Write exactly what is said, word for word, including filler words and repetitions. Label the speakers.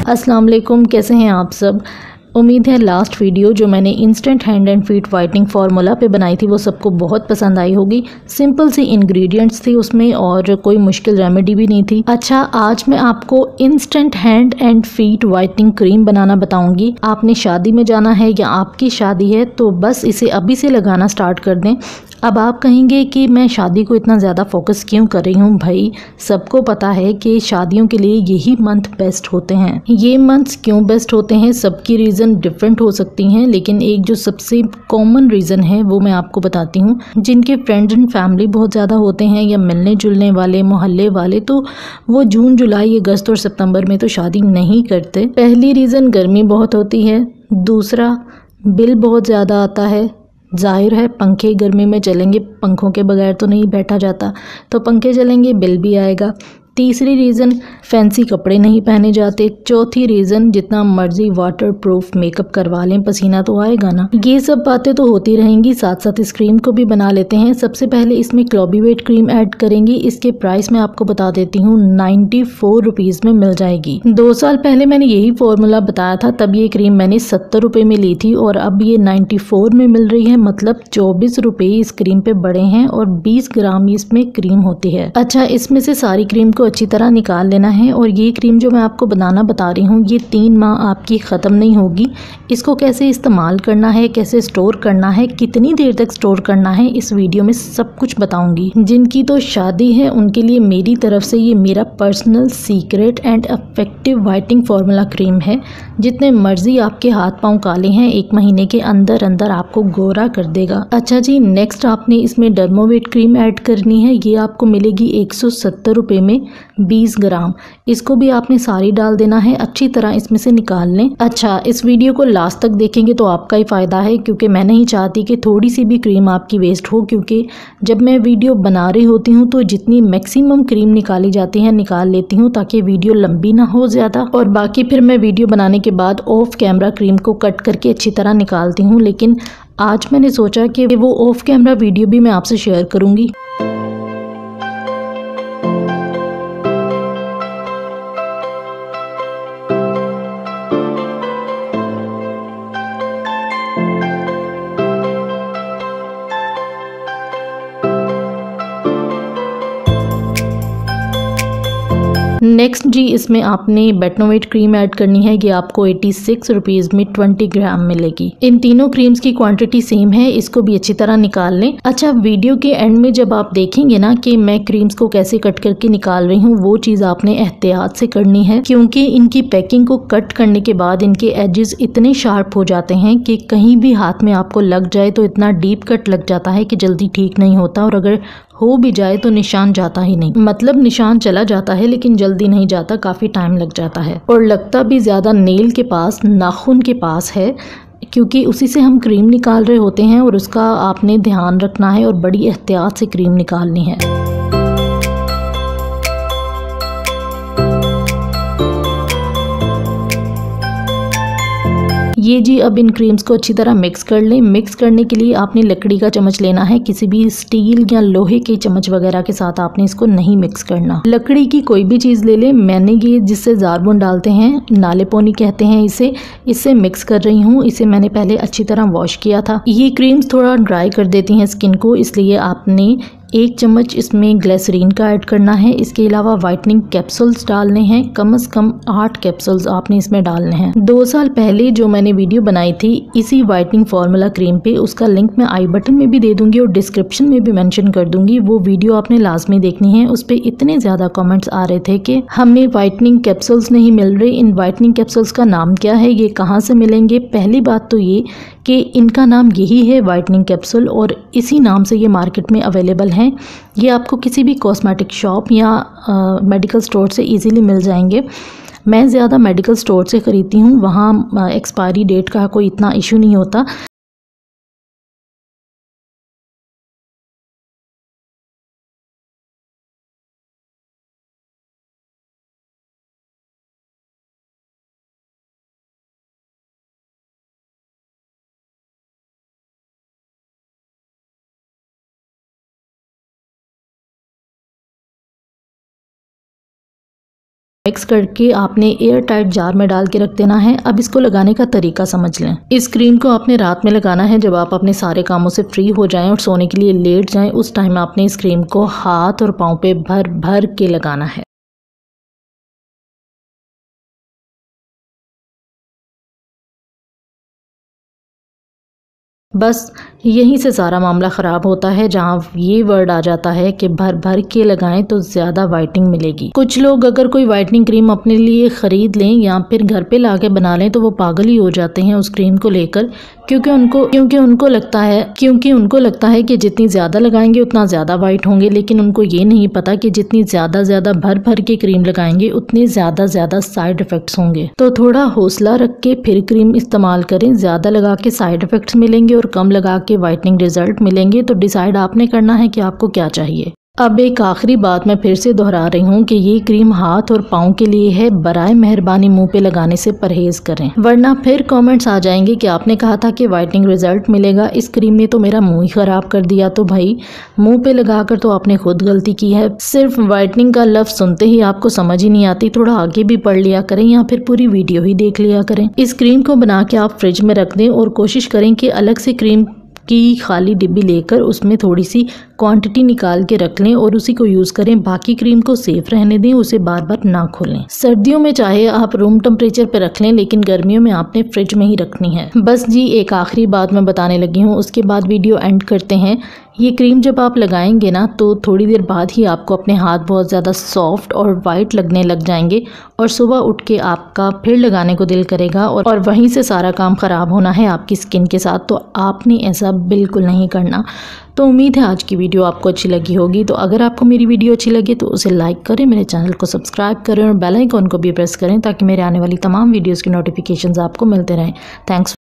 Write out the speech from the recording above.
Speaker 1: अस्सलाम वालेकुम, कैसे हैं आप सब। उम्मीद है लास्ट वीडियो जो मैंने instant hand and feet whitening formula पे बनाई थी वो सबको बहुत पसंद आई होगी। सिंपल सी इंग्रेडिएंट्स थी उसमें और कोई मुश्किल रेमेडी भी नहीं थी। अच्छा, आज मैं आपको instant hand and feet whitening cream बनाना बताऊंगी। आपने शादी में जाना है या आपकी शादी है तो बस इसे अभी से लगाना स्टार्ट कर दें। अब आप कहेंगे कि मैं शादी को इतना ज़्यादा फोकस क्यों कर रही हूँ। भाई, सबको पता है कि शादियों के लिए यही मंथ बेस्ट होते हैं। ये मंथ्स क्यों बेस्ट होते हैं, सबकी रीज़न डिफरेंट हो सकती हैं, लेकिन एक जो सबसे कॉमन रीज़न है वो मैं आपको बताती हूँ। जिनके फ्रेंड्स एंड फैमिली बहुत ज़्यादा होते हैं या मिलने जुलने वाले मोहल्ले वाले, तो वो जून जुलाई अगस्त और सितंबर में तो शादी नहीं करते। पहली रीज़न गर्मी बहुत होती है। दूसरा, बिल बहुत ज़्यादा आता है। जाहिर है पंखे गर्मी में चलेंगे, पंखों के बगैर तो नहीं बैठा जाता, तो पंखे चलेंगे, बिल भी आएगा। तीसरी रीज़न, फैंसी कपड़े नहीं पहने जाते। चौथी रीज़न, जितना मर्जी वाटर प्रूफ मेकअप करवा लें पसीना तो आएगा ना। ये सब बातें तो होती रहेंगी, साथ साथ इस क्रीम को भी बना लेते हैं। सबसे पहले इसमें क्लोबीवेट क्रीम ऐड करेंगी। इसके प्राइस मैं आपको बता देती हूँ, नाइन्टी फोर रुपीज़ में मिल जाएगी। दो साल पहले मैंने यही फॉर्मूला बताया था, तब ये क्रीम मैंने सत्तर रुपये में ली थी और अब ये नाइन्टी फोर में मिल रही है। मतलब चौबीस रुपये इस क्रीम पे बढ़े हैं और बीस ग्राम इसमें क्रीम होती है। अच्छा, इसमें से सारी क्रीम को अच्छी तरह निकाल लेना है और ये क्रीम जो मैं आपको बनाना बता रही हूँ ये तीन माह आपकी ख़त्म नहीं होगी। इसको कैसे इस्तेमाल करना है, कैसे स्टोर करना है, कितनी देर तक स्टोर करना है, इस वीडियो में सब कुछ बताऊंगी। जिनकी तो शादी है उनके लिए मेरी तरफ से ये मेरा personal secret and effective whitening formula cream है। जितने मर्जी आपके हाथ पाँव काले हैं, एक महीने के अंदर अंदर आपको गोरा कर देगा। अच्छा जी, नेक्स्ट आपने इसमें डर्मोवेट क्रीम ऐड करनी है। ये आपको मिलेगी एक सौ सत्तर रुपये में बीस ग्राम। इसको भी आपने सारी डाल देना है, अच्छी तरह इसमें से निकाल लें। अच्छा, इस वीडियो को लास्ट तक देखेंगे तो आपका ही फायदा है, क्योंकि मैं नहीं चाहती कि थोड़ी सी भी क्रीम आपकी वेस्ट हो। क्योंकि जब मैं वीडियो बना रही होती हूँ तो जितनी मैक्सिमम क्रीम निकाली जाती है निकाल लेती हूँ, ताकि वीडियो लंबी ना हो ज़्यादा। और बाकी फिर मैं वीडियो बनाने के बाद ऑफ कैमरा क्रीम को कट करके अच्छी तरह निकालती हूँ। लेकिन आज मैंने सोचा कि वो ऑफ कैमरा वीडियो भी मैं आपसे शेयर करूँगी। नेक्स्ट जी, इसमें आपने बेटनोवेट क्रीम ऐड करनी है। ये आपको एटी सिक्स रुपीज़ में ट्वेंटी ग्राम मिलेगी। इन तीनों क्रीम्स की क्वांटिटी सेम है, इसको भी अच्छी तरह निकाल लें। अच्छा, वीडियो के एंड में जब आप देखेंगे ना कि मैं क्रीम्स को कैसे कट करके निकाल रही हूँ, वो चीज़ आपने एहतियात से करनी है, क्योंकि इनकी पैकिंग को कट करने के बाद इनके एजेस इतने शार्प हो जाते हैं कि कहीं भी हाथ में आपको लग जाए तो इतना डीप कट लग जाता है कि जल्दी ठीक नहीं होता, और अगर हो भी जाए तो निशान जाता ही नहीं। मतलब निशान चला जाता है लेकिन जल्दी नहीं जाता, काफ़ी टाइम लग जाता है। और लगता भी ज़्यादा नेल के पास, नाखून के पास है, क्योंकि उसी से हम क्रीम निकाल रहे होते हैं और उसका आपने ध्यान रखना है और बड़ी एहतियात से क्रीम निकालनी है। ये जी, अब इन क्रीम्स को अच्छी तरह मिक्स कर लें। मिक्स करने के लिए आपने लकड़ी का चम्मच लेना है, किसी भी स्टील या लोहे के चम्मच वगैरह के साथ आपने इसको नहीं मिक्स करना। लकड़ी की कोई भी चीज़ ले लें। मैंने ये जिससे जारबुन डालते हैं, नाले पोनी कहते हैं इसे, इससे मिक्स कर रही हूँ। इसे मैंने पहले अच्छी तरह वॉश किया था। ये क्रीम्स थोड़ा ड्राई कर देती हैं स्किन को, इसलिए आपने एक चम्मच इसमें ग्लिसरीन का ऐड करना है। इसके अलावा वाइटनिंग कैप्सूल्स डालने हैं, कम से कम आठ कैप्सूल्स आपने इसमें डालने हैं। दो साल पहले जो मैंने वीडियो बनाई थी इसी वाइटनिंग फार्मूला क्रीम पे, उसका लिंक मैं आई बटन में भी दे दूंगी और डिस्क्रिप्शन में भी मेंशन कर दूंगी। वो वीडियो आपने लाजमी देखनी है। उस पर इतने ज़्यादा कमेंट्स आ रहे थे कि हमें वाइटनिंग कैप्सूल्स नहीं मिल रहे, इन वाइटनिंग कैप्सूल्स का नाम क्या है, ये कहाँ से मिलेंगे। पहली बात तो ये कि इनका नाम यही है, वाइटनिंग कैप्सूल, और इसी नाम से ये मार्केट में अवेलेबल हैं। ये आपको किसी भी कॉस्मेटिक शॉप या मेडिकल स्टोर से इजीली मिल जाएंगे। मैं ज़्यादा मेडिकल स्टोर से ख़रीदती हूँ, वहाँ एक्सपायरी डेट का कोई इतना इशू नहीं होता। मिक्स करके आपने एयर टाइट जार में डाल के रख देना है। अब इसको लगाने का तरीका समझ लें। इस क्रीम को आपने रात में लगाना है, जब आप अपने सारे कामों से फ्री हो जाएं और सोने के लिए लेट जाएं, उस टाइम आपने इस क्रीम को हाथ और पाँव पे भर भर के लगाना है। बस यहीं से सारा मामला ख़राब होता है, जहाँ ये वर्ड आ जाता है कि भर भर के लगाएं तो ज़्यादा वाइटनिंग मिलेगी। कुछ लोग अगर कोई वाइटनिंग क्रीम अपने लिए ख़रीद लें या फिर घर पे लाके बना लें तो वो पागल ही हो जाते हैं उस क्रीम को लेकर, क्योंकि उनको क्योंकि उनको लगता है क्योंकि उनको लगता है कि जितनी ज़्यादा लगाएंगे उतना ज़्यादा वाइट होंगे, लेकिन उनको ये नहीं पता कि जितनी ज़्यादा ज़्यादा भर भर के क्रीम लगाएंगे उतने ज़्यादा ज़्यादा साइड इफ़ेक्ट्स होंगे। तो थोड़ा हौसला रख के फिर क्रीम इस्तेमाल करें। ज़्यादा लगा के साइड इफ़ेक्ट्स मिलेंगे और कम लगा के वाइटनिंग रिजल्ट मिलेंगे। तो डिसाइड आपने करना है कि आपको क्या चाहिए। अब एक आखिरी बात मैं फिर से दोहरा रही हूँ कि ये क्रीम हाथ और पाँव के लिए है। बराए मेहरबानी मुंह पे लगाने से परहेज करें, वरना फिर कमेंट्स आ जाएंगे कि आपने कहा था कि वाइटनिंग रिजल्ट मिलेगा, इस क्रीम ने तो मेरा मुंह ही खराब कर दिया। तो भाई मुंह पे लगाकर तो आपने खुद गलती की है। सिर्फ वाइटनिंग का लफ्ज सुनते ही आपको समझ ही नहीं आती, थोड़ा आगे भी पढ़ लिया करें या फिर पूरी वीडियो ही देख लिया करें। इस क्रीम को बना के आप फ्रिज में रख दें और कोशिश करें कि अलग से क्रीम की खाली डिब्बी लेकर उसमें थोड़ी सी क्वांटिटी निकाल के रख लें और उसी को यूज़ करें। बाकी क्रीम को सेफ रहने दें, उसे बार बार ना खोलें। सर्दियों में चाहे आप रूम टेम्परेचर पे रख लें, लेकिन गर्मियों में आपने फ्रिज में ही रखनी है। बस जी एक आखिरी बात मैं बताने लगी हूँ, उसके बाद वीडियो एंड करते हैं। ये क्रीम जब आप लगाएंगे ना तो थोड़ी देर बाद ही आपको अपने हाथ बहुत ज़्यादा सॉफ्ट और वाइट लगने लग जाएंगे और सुबह उठ के आपका फिर लगाने को दिल करेगा और, और वहीं से सारा काम ख़राब होना है आपकी स्किन के साथ। तो आपने ऐसा बिल्कुल नहीं करना। तो उम्मीद है आज की वीडियो आपको अच्छी लगी होगी। तो अगर आपको मेरी वीडियो अच्छी लगे तो उसे लाइक करें, मेरे चैनल को सब्सक्राइब करें और बेल आइकन को भी प्रेस करें ताकि मेरे आने वाली तमाम वीडियोज़ की नोटिफिकेशंस आपको मिलते रहें। थैंक्स।